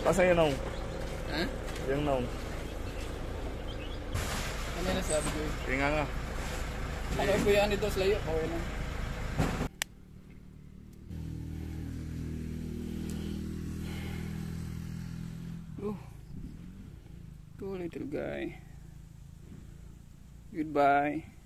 Asa yun naong? Ha? Yung naong. Ano na sabi ko eh? Kaya nga. Ano ko yan ito sa layo? Okay lang. Cool little guy. Goodbye.